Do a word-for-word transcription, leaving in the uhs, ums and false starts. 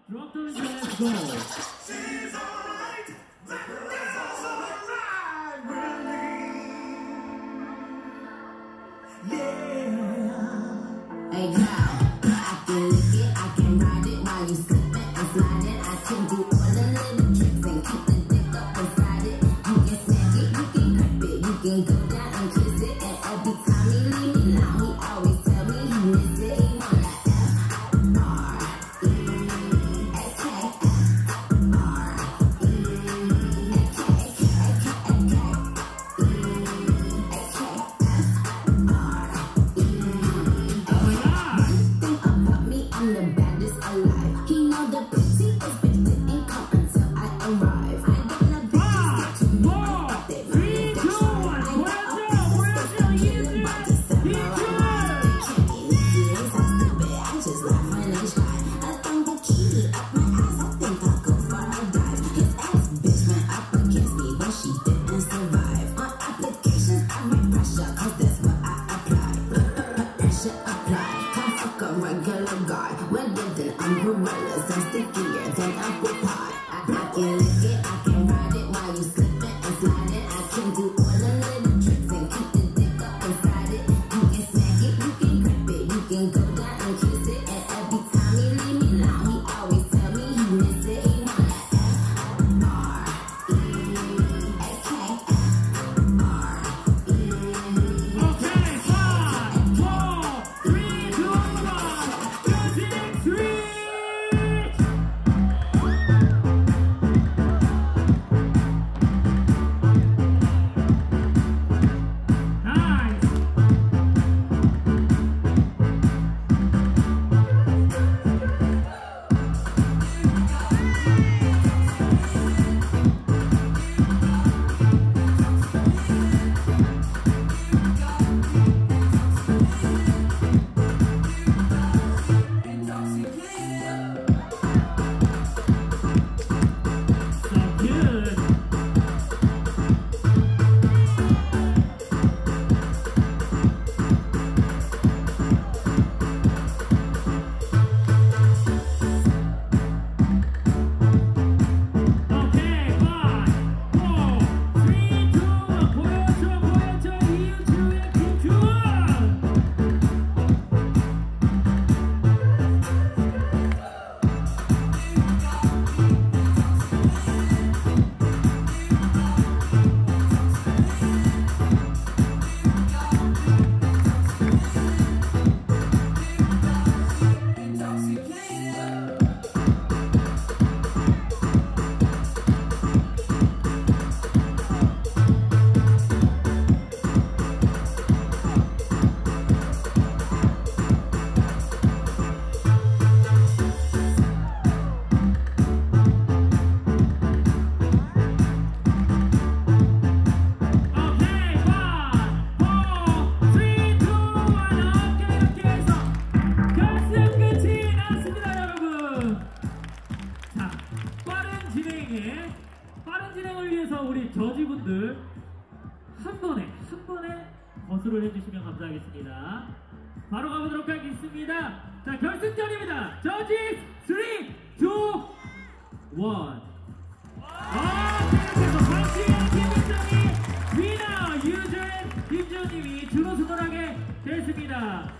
Drop those hands, go. She's alright. That's alright with me. Yeah. Hey girl, I can lick it, I can ride it while you slipping and sliding. I can do all the little tricks and keep the dick up inside it. You can snag it, you can grip it, you can go down and kiss it. And every time he leave me alone, he always tell me he miss it. He want that F R E A K F R E A K A K A K A K E A K F R E. Think about me, I'm the baddest alive. He know the prettiest bitch didn't come until I arrive. I got the bitches to me, but they three, two, one. I got all pieces that killing body samurai. They can't be nifty, so stupid. I just laugh when they try. I throw the key up my ass. I think I'll go for a dive. His ass bitch went up against me, but she didn't survive. On applications, I make pressure, cause that's what I apply. Pressure apply. Can't fuck a regular guy. Wetter than umbrellas and stickier than apple pie. I, I can lick it, I can ride it while you slipping and sliding. I can do all the little tricks and keep the dick up inside it. You can snag it, you can grip it, you can go down and kiss it. And every time he leave me alone, he always tell me he miss it. He want that F R E A K F R E. Okay, five, four, three, two, one. Go to the next reach. Nice. So good. Okay, five, four, three, two, one. 보여줘, 보여줘. 이유주의 김주원. Okay, five, four, three, two, one. 오케이, 오케이 해서 결승 끝이 났습니다, 여러분. 자, 빠른 진행에 빠른 진행을 위해서 우리 저지분들 한 번에 한 번에 거수를 해주시면 감사하겠습니다. 바로 가보도록 하겠습니다. 자, 결승전입니다. 저지 삼, 이, 일. 아, 계속해서 박지현 김현정이 위너 유주의 김지훈님이 준우승을 하게 됐습니다.